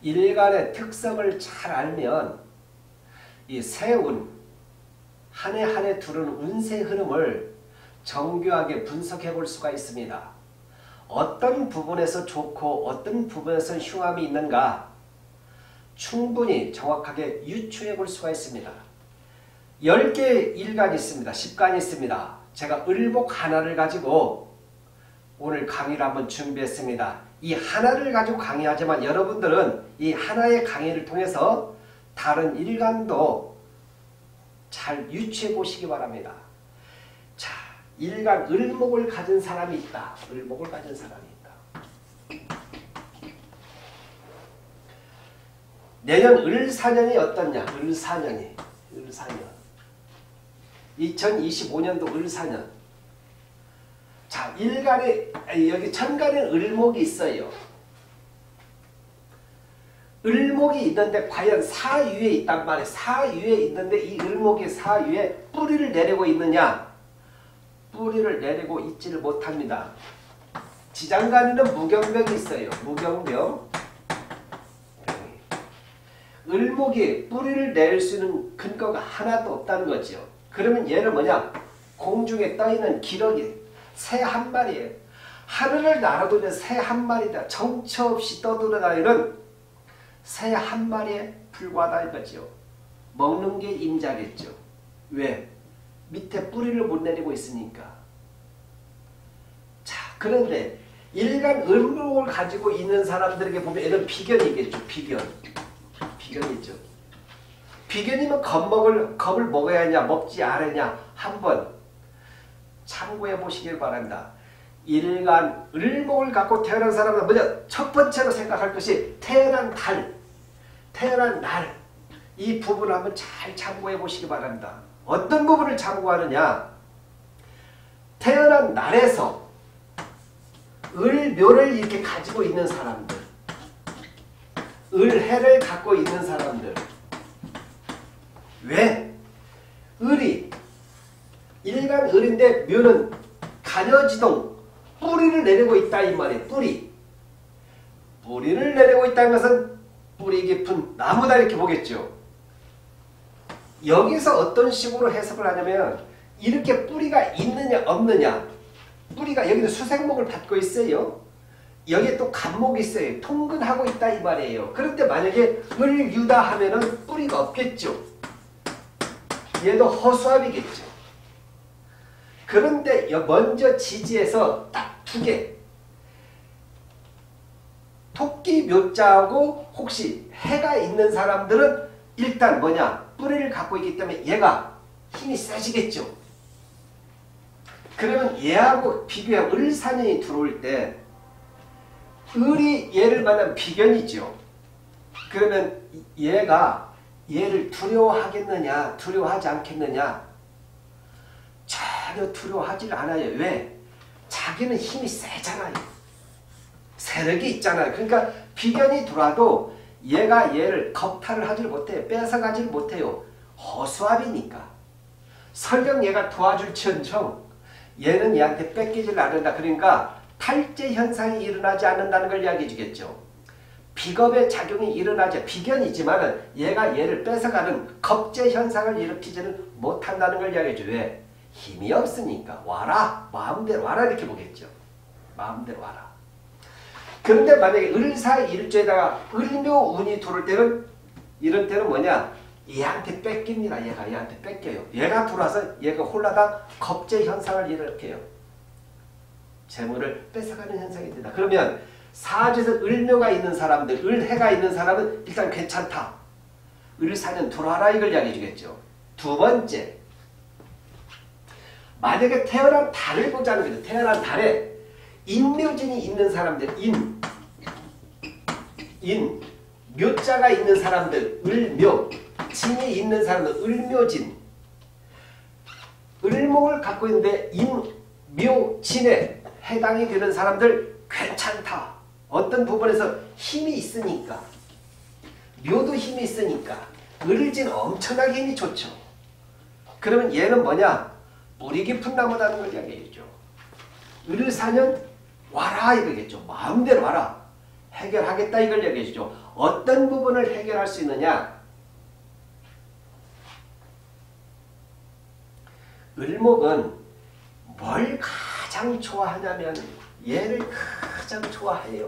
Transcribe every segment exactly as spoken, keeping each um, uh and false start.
일간의 특성을 잘 알면 이 세운, 한 해 한 해 두는 운세 흐름을 정교하게 분석해 볼 수가 있습니다. 어떤 부분에서 좋고 어떤 부분에서 흉함이 있는가 충분히 정확하게 유추해 볼 수가 있습니다. 열 개의 일간이 있습니다. 십간이 있습니다. 제가 을목 하나를 가지고 오늘 강의를 한번 준비했습니다. 이 하나를 가지고 강의하지만 여러분들은 이 하나의 강의를 통해서 다른 일간도 잘 유추해 보시기 바랍니다. 자, 일간 을목을 가진 사람이 있다. 을목을 가진 사람이 있다. 내년 을사년이 어떻냐? 을사년이. 을사년. 이천이십오 년도 을사년. 자, 일간에 여기 천간에 을목이 있어요. 을목이 있는데 과연 사유에 있단 말이에요. 사유에 있는데 이 을목이 사유에 뿌리를 내리고 있느냐? 뿌리를 내리고 있지를 못합니다. 지장간에는 무경병이 있어요. 무경병. 을목이 뿌리를 낼 수 있는 근거가 하나도 없다는 거죠. 그러면 얘는 뭐냐? 공중에 떠있는 기러기, 새 한 마리예요. 하늘을 날아도는 새 한 마리다. 정처 없이 떠돌아다니는 새 한 마리에 불과하다 이거죠. 먹는 게 임자겠죠. 왜? 밑에 뿌리를 못 내리고 있으니까. 자, 그런데 일간 을목을 가지고 있는 사람들에게 보면 얘는 비견이겠죠. 비견. 비견이죠. 비견이면 겁먹을, 겁을 먹어야 하냐 먹지 않으냐 한번 참고해 보시길 바랍니다. 일간 을목을 갖고 태어난 사람은 먼저 첫 번째로 생각할 것이 태어난 달, 태어난 날, 이 부분을 한번 잘 참고해 보시기 바랍니다. 어떤 부분을 참고하느냐? 태어난 날에서 을묘를 이렇게 가지고 있는 사람들, 을해를 갖고 있는 사람들. 왜? 을이 일간 을인데 묘는 간여지동 뿌리를 내리고 있다 이 말이에요. 뿌리. 뿌리를 내리고 있다는 것은 뿌리 깊은 나무다 이렇게 보겠죠. 여기서 어떤 식으로 해석을 하냐면 이렇게 뿌리가 있느냐 없느냐. 뿌리가 여기는 수생목을 받고 있어요. 여기에 또 간목이 있어요. 통근하고 있다 이 말이에요. 그런데 만약에 을유다 하면은 뿌리가 없겠죠. 얘도 허수아비겠죠. 그런데 먼저 지지에서 딱 두 개. 토끼 묘자하고 혹시 해가 있는 사람들은 일단 뭐냐? 뿌리를 갖고 있기 때문에 얘가 힘이 세지겠죠. 그러면 얘하고 비교해 을사년이 들어올 때 을이 얘를 만난 비견이죠. 그러면 얘가 얘를 두려워하겠느냐 두려워하지 않겠느냐? 전혀 두려워하지 않아요. 왜? 자기는 힘이 세잖아요. 세력이 있잖아요. 그러니까 비견이 들어와도 얘가 얘를 겁탈을 하질 못해요. 뺏어가질 못해요. 허수아비니까. 설령 얘가 도와줄지언정 얘는 얘한테 뺏기질 않는다. 그러니까 탈제 현상이 일어나지 않는다는 걸 이야기해 주겠죠. 비겁의 작용이 일어나지 비견이지만 얘가 얘를 뺏어가는 겁제 현상을 일으키지는 못한다는 걸 이야기해 줘. 왜? 힘이 없으니까 와라. 마음대로 와라 이렇게 보겠죠. 마음대로 와라. 그런데 만약에 을사일주에다가 을묘운이 들어올 때는 이런 때는 뭐냐? 얘한테 뺏깁니다. 얘가 얘한테 뺏겨요. 얘가 들어와서 얘가 홀라당 겁제 현상을 일으켜요. 재물을 뺏어가는 현상이 된다. 그러면 사주에서 을묘가 있는 사람들, 을해가 있는 사람은 일단 괜찮다. 을사년 들어와라 이걸 이야기해 주겠죠. 두 번째, 만약에 태어난 달을 보자는 거죠. 태어난 달에 인묘진이 있는 사람들, 인, 인, 묘자가 있는 사람들, 을묘, 진이 있는 사람들, 을묘진. 을목을 갖고 있는데 인, 묘, 진에 해당이 되는 사람들 괜찮다. 어떤 부분에서 힘이 있으니까. 묘도 힘이 있으니까. 을진 엄청나게 힘이 좋죠. 그러면 얘는 뭐냐? 뿌리 깊은 나무다는 걸 이야기해주죠. 을사년 와라 이거겠죠. 마음대로 와라. 해결하겠다 이걸 얘기해 주죠. 어떤 부분을 해결할 수 있느냐? 을목은 뭘 가장 좋아하냐면 얘를 가장 좋아해요.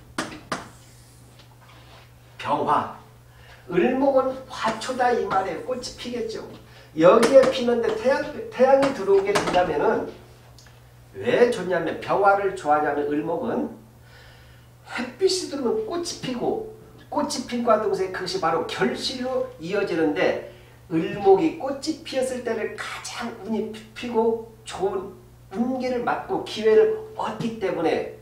병화. 을목은 화초다 이 말이에요. 꽃이 피겠죠. 여기에 피는데 태양, 태양이 들어오게 된다면은 왜 좋냐면 병화를 좋아하냐면 을목은 햇빛이 들어오면 꽃이 피고 꽃이 핀과 동시에 그것이 바로 결실로 이어지는데 을목이 꽃이 피었을 때를 가장 운이 피고 좋은 운기를 맞고 기회를 얻기 때문에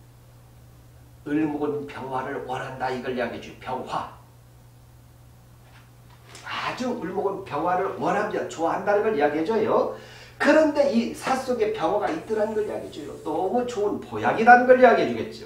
을목은 병화를 원한다 이걸 이야기해줘요. 병화. 아주 을목은 병화를 원합니다. 좋아한다는 걸 이야기해줘요. 그런데 이 사 속에 병화가 있더라는 걸 이야기해줘요. 너무 좋은 보약이라는 걸 이야기해주겠죠.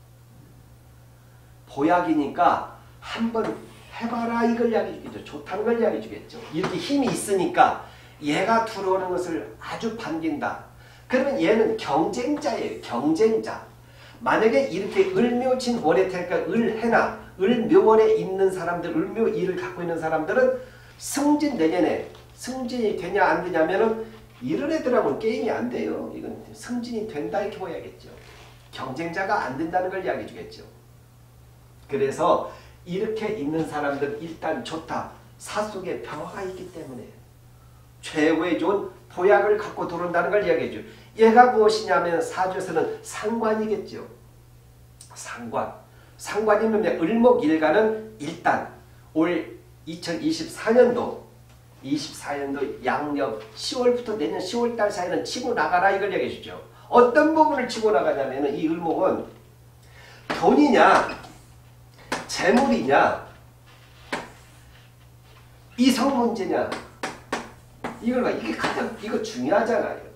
보약이니까 한번 해봐라 이걸 이야기해주겠죠. 좋다는 걸 이야기해주겠죠. 이렇게 힘이 있으니까 얘가 들어오는 것을 아주 반긴다. 그러면 얘는 경쟁자예요. 경쟁자. 만약에 이렇게 을묘진 원에 태니까 을해나 을묘원에 있는 사람들, 을묘일을 갖고 있는 사람들은 승진 내년에 승진이 되냐 안 되냐면은 이런 애들하고는 게임이 안 돼요. 이건 승진이 된다 이렇게 보여야겠죠. 경쟁자가 안 된다는 걸 이야기해 주겠죠. 그래서 이렇게 있는 사람들은 일단 좋다. 사 속에 병화가 있기 때문에 최고의 좋은 보약을 갖고 들어온다는 걸 이야기해 줘. 얘가 무엇이냐면 사주에서는 상관이겠죠. 상관. 상관이면 을목일간은 일단 올 이천이십사 년도 이십사 년도 양력 시월부터 내년 시월달 사이는 치고 나가라 이걸 얘기해 주죠. 어떤 부분을 치고 나가냐면 이 을목은 돈이냐 재물이냐 이성 문제냐 이걸 봐. 이게 가장 이거 중요하잖아요.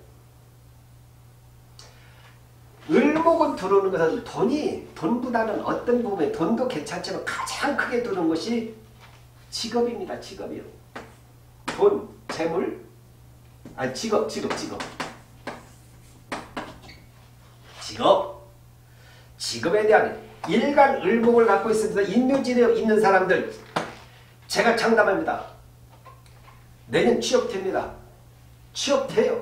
을목은 들어오는 것은 돈이 돈보다는 어떤 부분에 돈도 괜찮지만 가장 크게 들어오는 것이 직업입니다. 직업이요. 돈, 재물, 아니 직업, 직업, 직업. 직업. 직업에 대한 일간 을목을 갖고 있습니다. 인묘진에 있는 사람들 제가 장담합니다. 내년 취업됩니다. 취업돼요.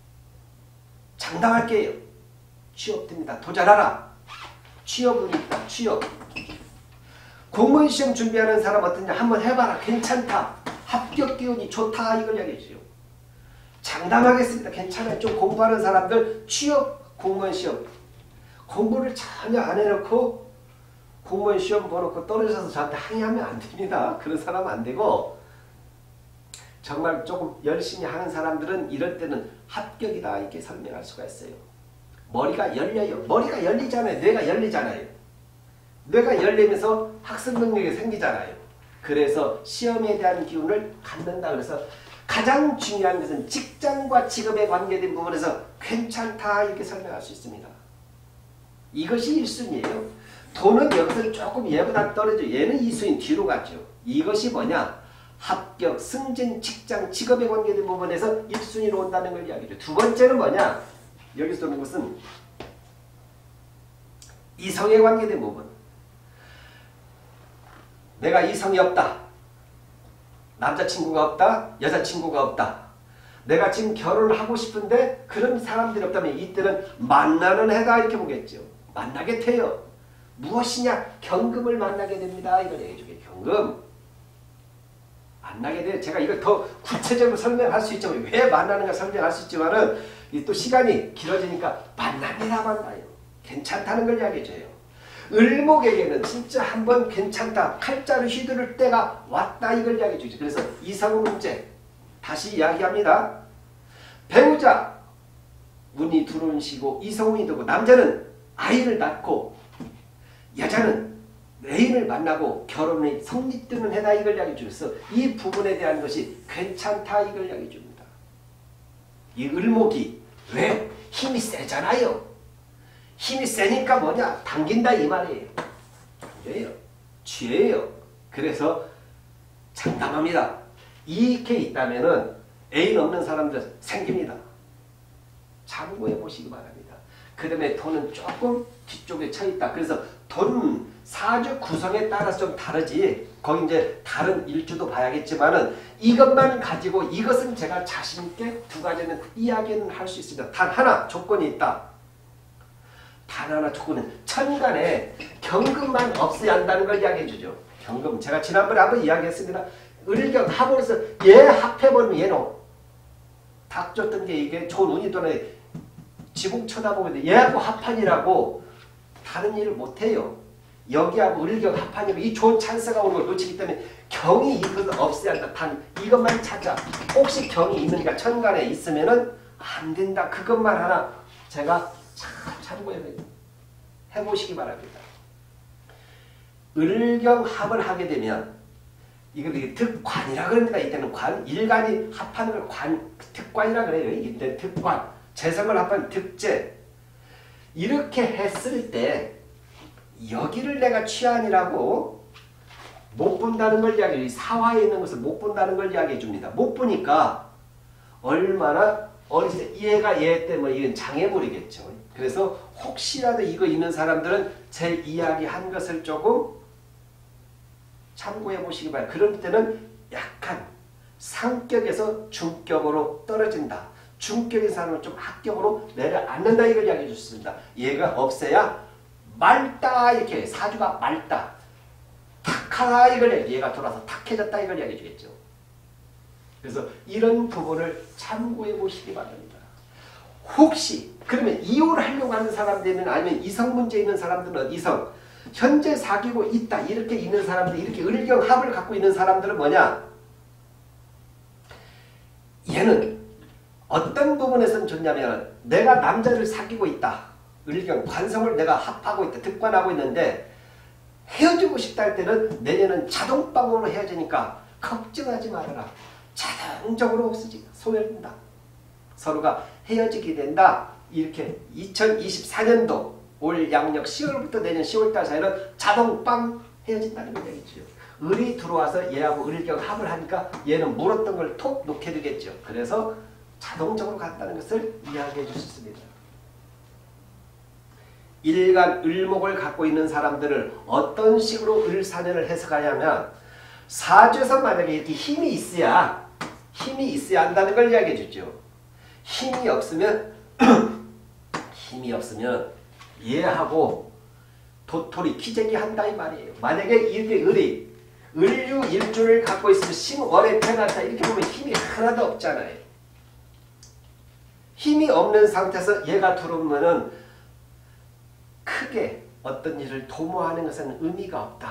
장담할게요. 취업됩니다. 도전하라. 취업은 있다. 취업. 공무원 시험 준비하는 사람 어떠냐? 한번 해봐라. 괜찮다. 합격 기운이 좋다. 이걸 이야기해주죠. 장담하겠습니다. 괜찮아요. 좀 공부하는 사람들 취업 공무원 시험. 공부를 전혀 안 해놓고 공무원 시험 보놓고 떨어져서 저한테 항의하면 안 됩니다. 그런 사람은 안 되고 정말 조금 열심히 하는 사람들은 이럴 때는 합격이다. 이렇게 설명할 수가 있어요. 머리가 열려요. 머리가 열리잖아요. 뇌가 열리잖아요. 뇌가 열리면서 학습 능력이 생기잖아요. 그래서 시험에 대한 기운을 갖는다. 그래서 가장 중요한 것은 직장과 직업에 관계된 부분에서 괜찮다 이렇게 설명할 수 있습니다. 이것이 일 순위예요. 돈은 여기서 조금 얘보다 떨어져. 얘는 이 순위 뒤로 갔죠. 이것이 뭐냐? 합격, 승진, 직장, 직업에 관계된 부분에서 일 순위로 온다는 걸 이야기죠. 두 번째는 뭐냐? 여기서 오는 것은 이성에 관계된 부분. 내가 이성이 없다. 남자친구가 없다. 여자친구가 없다. 내가 지금 결혼을 하고 싶은데 그런 사람들이 없다면 이때는 만나는 해다 이렇게 보겠죠. 만나게 돼요. 무엇이냐? 경금을 만나게 됩니다. 이걸 얘기해주게. 경금. 만나게 돼요. 제가 이걸 더 구체적으로 설명할 수 있죠. 왜 만나는가 설명할 수 있지만은 또 시간이 길어지니까 만납니다. 만나요. 괜찮다는 걸 이야기해줘요. 을목에게는 진짜 한번 괜찮다. 칼자루 휘두를 때가 왔다. 이걸 이야기해주죠. 그래서 이성 문제 다시 이야기합니다. 배우자 운이 들어오는 시고 이성운이 되고 남자는 아이를 낳고 여자는 애인을 만나고 결혼이 성립되는 해다. 이걸 이야기해줘서 이 부분에 대한 것이 괜찮다. 이걸 이야기해줍니다. 이 을목이 왜? 힘이 세잖아요. 힘이 세니까 뭐냐? 당긴다 이 말이에요. 당겨요. 쥐예요. 그래서 장담합니다. 이렇게 있다면은 애인 없는 사람들 생깁니다. 참고해 보시기 바랍니다. 그 다음에 돈은 조금 뒤쪽에 쳐 있다. 그래서 돈 사주 구성에 따라서 좀 다르지. 거기 이제 다른 일주도 봐야겠지만은 이것만 가지고 이것은 제가 자신 있게 두 가지는 이야기는 할 수 있습니다. 단 하나 조건이 있다. 단 하나 조건은 천간에 경금만 없애야 한다는 걸 이야기해 주죠. 경금. 제가 지난번에 한번 이야기했습니다. 을경 합으로서 얘 합해버리면 얘는 닥쳤던 게 이게 좋은 운이 또는 지붕 쳐다보고 얘하고 합판이라고 다른 일을 못해요. 여기하고 을경 합판이고 이 좋은 찬스가 오는 걸 놓치기 때문에 경이 이것을 없애야 한다. 단 이것만 찾아. 혹시 경이 있는가 천간에 있으면은 안 된다. 그것만 하나 제가 잘 참고해 해보시기 바랍니다. 을경 합을 하게 되면 이걸 득관이라 그럽니다. 이때는 관, 일간이 합하는 걸 관, 특관이라 그래요. 이때 특관, 재성을 합한 득재. 이렇게 했을 때 여기를 내가 취한이라고 못 본다는 걸 이야기해요. 사화에 있는 것을 못 본다는 걸 이야기해 줍니다. 못 보니까 얼마나 어리세 얘가 얘 때문에 이건 장애물이겠죠. 그래서 혹시라도 이거 있는 사람들은 제 이야기한 것을 조금 참고해 보시기 바랍니다. 그럴 때는 약간 상격에서 중격으로 떨어진다. 중격인 사람은 좀 합격으로 내려앉는다. 이걸 이야기해 줬습니다. 얘가 없애야 맑다. 이렇게 사주가 맑다. 탁하다. 이걸 얘가 돌아서 탁해졌다. 이걸 이야기해 주겠죠. 그래서 이런 부분을 참고해 보시기 바랍니다. 혹시 그러면 이혼을 하려고 하는 사람들은 아니면 이성 문제 있는 사람들은 이성 현재 사귀고 있다. 이렇게 있는 사람들 이렇게 을경합을 갖고 있는 사람들은 뭐냐? 얘는 어떤 부분에서는 좋냐면 내가 남자를 사귀고 있다. 을경 관성을 내가 합하고 있다. 득관하고 있는데 헤어지고 싶다 할 때는 내년은 자동방으로 헤어지니까 걱정하지 말아라. 자동적으로 없어지고 소멸된다. 서로가 헤어지게 된다. 이렇게 이천이십사 년도 올 양력 시월부터 내년 시월달 사이는 자동빵 헤어진다는 걸 얘기죠. 을이 들어와서 얘하고 을경 합을 하니까 얘는 물었던 걸 톡 놓게 되겠죠. 그래서 자동적으로 간다는 것을 이야기해 주셨습니다. 일간 을목을 갖고 있는 사람들을 어떤 식으로 을사년을 해석하냐면 사주에서 만약에 이렇게 힘이 있어야 힘이 있어야 한다는 걸 이야기해 주죠. 힘이 없으면 힘이 없으면 얘하고 도토리 기재기 한다 이 말이에요. 만약에 이렇게 을이 을유 일주를 갖고 있으면 신월에 태어났다 이렇게 보면 힘이 하나도 없잖아요. 힘이 없는 상태에서 얘가 들어오면은 크게 어떤 일을 도모하는 것은 의미가 없다.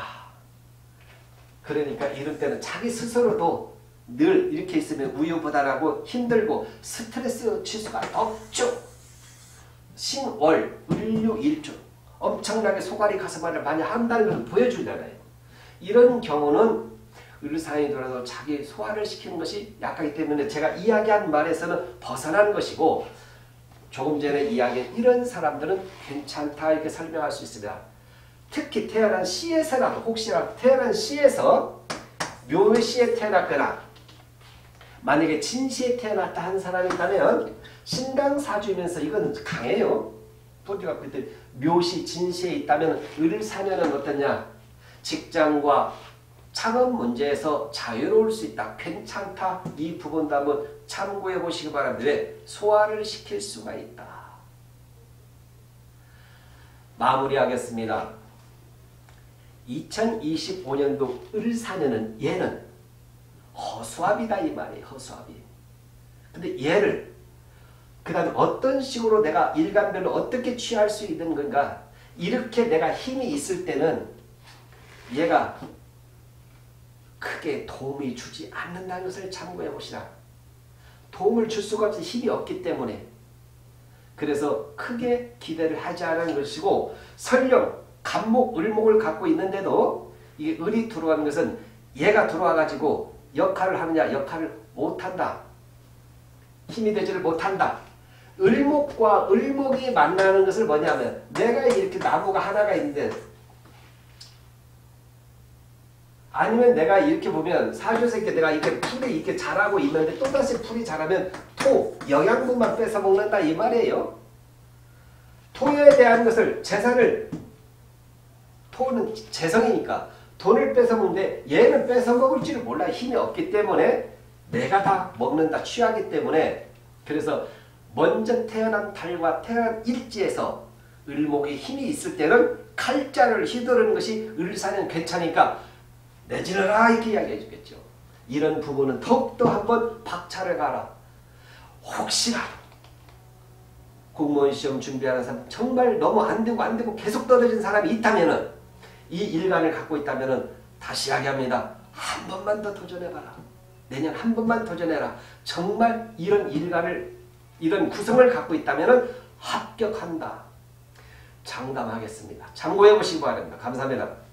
그러니까 이럴 때는 자기 스스로도 늘 이렇게 있으면 우유부단하고 힘들고 스트레스 지수가 높죠. 신월, 을유, 일주 엄청나게 소갈이 가슴앓이를 많이 한다는 것을 보여주잖아요. 이런 경우는 을사년이 돌아서 자기 소화를 시키는 것이 약하기 때문에 제가 이야기한 말에서는 벗어난 것이고 조금 전에 이야기한 이런 사람들은 괜찮다 이렇게 설명할 수 있습니다. 특히 태어난 시에서라도 혹시라도 태어난 시에서 묘시에 태어났거나 만약에 진시에 태어났다 한 사람이라면 신강사주이면서 이건 강해요. 토지가 그때 묘시 진시에 있다면 을사년은 어떠냐? 직장과 창업 문제에서 자유로울 수 있다. 괜찮다. 이 부분도 한번 참고해 보시기 바랍니다. 왜? 소화를 시킬 수가 있다. 마무리하겠습니다. 이천이십오 년도 을사년은 얘는 허수아비다 이 말이에요. 허수아비. 근데 얘를 그 다음에 어떤 식으로 내가 일간별로 어떻게 취할 수 있는 건가? 이렇게 내가 힘이 있을 때는 얘가 크게 도움이 주지 않는다는 것을 참고해 봅시다. 도움을 줄 수가 없이 힘이 없기 때문에 그래서 크게 기대를 하지 않은 것이고 설령 간목, 을목을 갖고 있는데도 이게 을이 들어가는 것은 얘가 들어와가지고 역할을 하느냐 역할을 못한다. 힘이 되지를 못한다. 을목과 을목이 만나는 것을 뭐냐면 내가 이렇게 나무가 하나가 있는데 아니면 내가 이렇게 보면 사주에서 이렇게 내가 이렇게 풀이 이렇게 자라고 있는데 또다시 풀이 자라면 토, 영양분만 뺏어 먹는다 이 말이에요. 토에 대한 것을 재산을 토는 재성이니까 돈을 뺏어먹는데 얘는 뺏어먹을 줄을 몰라. 힘이 없기 때문에 내가 다 먹는다. 취하기 때문에. 그래서 먼저 태어난 달과 태어난 일지에서 을목이 힘이 있을 때는 칼자를 휘두르는 것이 을사는 괜찮으니까 내지르라 이렇게 이야기해 주겠죠. 이런 부분은 더욱더 한번 박차를 가라. 혹시라도 공무원 시험 준비하는 사람 정말 너무 안 되고 안 되고 계속 떨어진 사람이 있다면은 이 일간을 갖고 있다면은 다시 이야기합니다. 한 번만 더 도전해봐라. 내년 한 번만 도전해라. 정말 이런 일간을 이런 구성을 갖고 있다면은 합격한다. 장담하겠습니다. 참고해 보시기 바랍니다. 감사합니다.